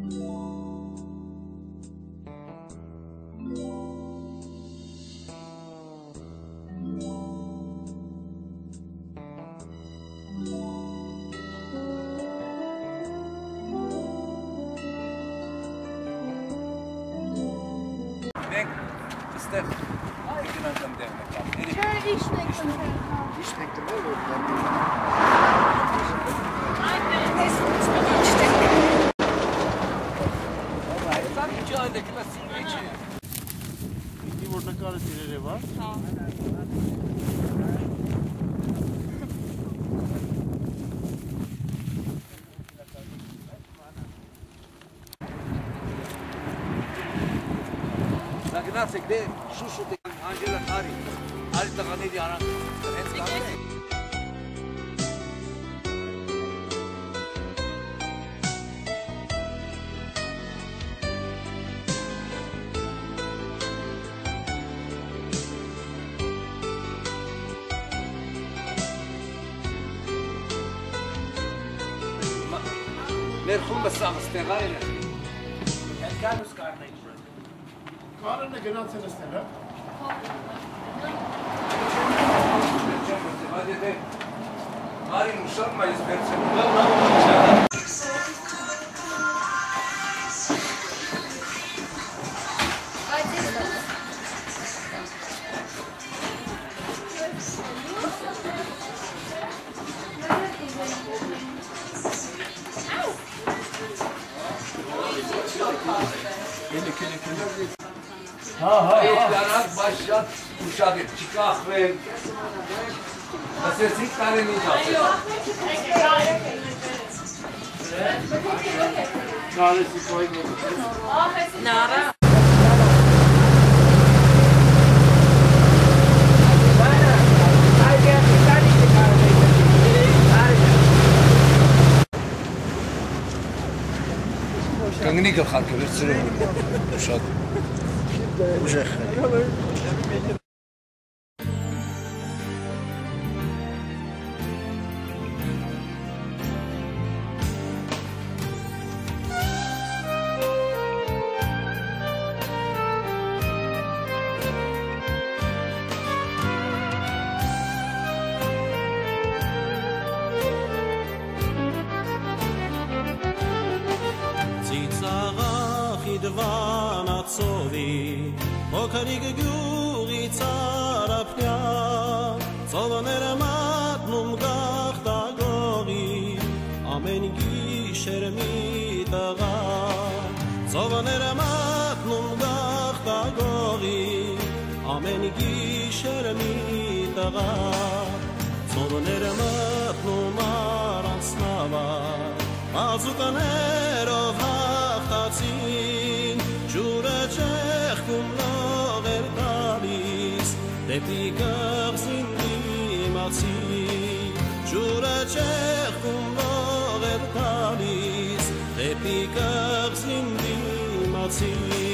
Step. Ik kan het dan doen. Ja, ich schmeckt schon. Die schmeckt er wohl. Die wordt een karretje var. Nacek de şuşu de Angela Ari taqani di ana. Merhum basağız tegayne. Kanus karnı. Karın ne genel senestene? Hadi de. Mari muşammayız versin. Eğitimler başlat, uşak et, çıkak ve nasıl tane mi yapıyor? Kahvesi koydu. Nara. Kangni kal xalq versin. Uşak. Uşak. Vanatsovi, Okarig Gyuri Tsarapnya, Sovaner Matnum Gachta Gori, Amen Gisher Mitaga, Sovaner Matnum Gachta Gori, Amen Gisher Mitaga, Sovaner Matnum Aransnava, Azukanerov Hachtatzin, Jurachech kum loger talis, Depi gavzin limatzi. Jurachech kum loger talis, Depi gavzin limatzi.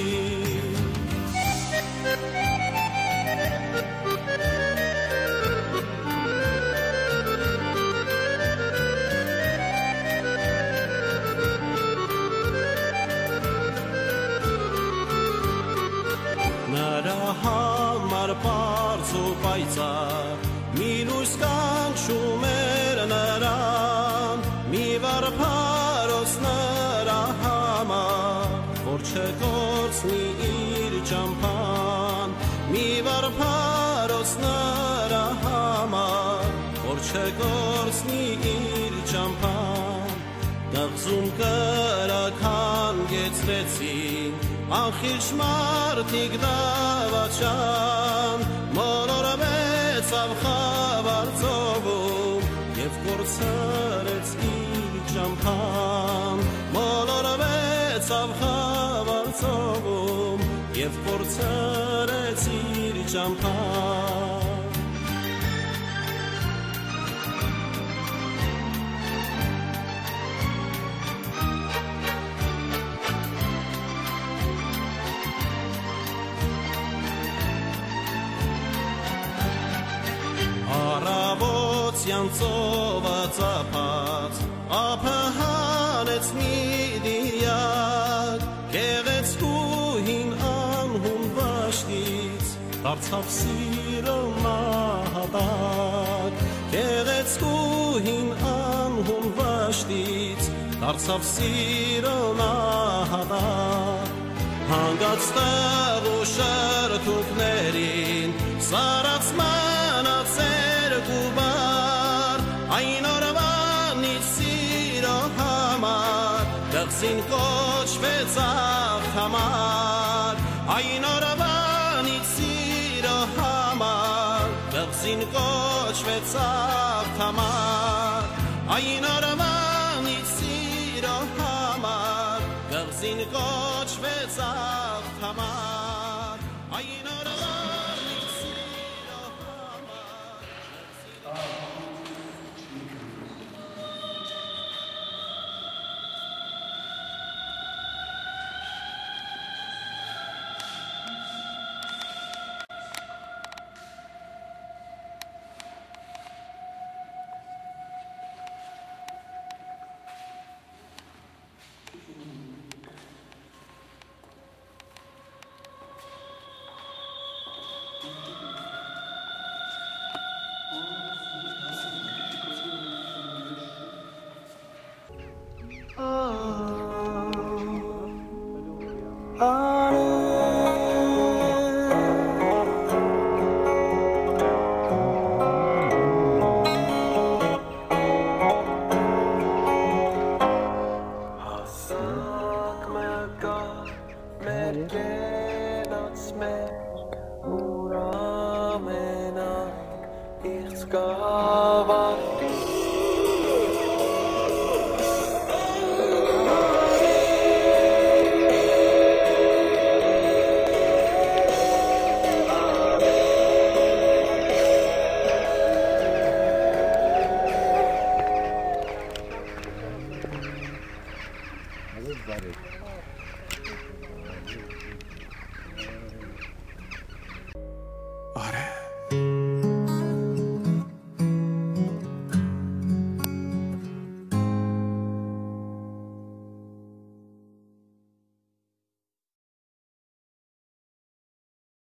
Hamar parzu payzar, Milus kan shumer naran, Mi var paros nara hamar, Vorche korsni ir champan, Mi var paros nara hamar, Vorche korsni ir champan, Dagzum kara kan getzletzin, Anchil shmartik davachan, Molor betzav chavar tzovum, Yev kortzaretz ir champan, Molor betzav chavar tzovum, Yev kortzaretz ir champan. Yantsova tzapatz, Apahanetz midiya, դարձավ սիրո նահատակ Գեղեցկուհին անհուն վշտից դարձավ սիրո նահատակ Հանգացավ ու շրթունքներին սարած մանացեր գուբար Այն օրվանից սիրո համար Դղսին կոչվեց աղթամար Այն օրվանից սիրո համար Դղսին կոչվեց աղթամար Այն օրվանից սիրո համար Դղսին կոչվեց աղթամար Այն օրվանից սիրո համար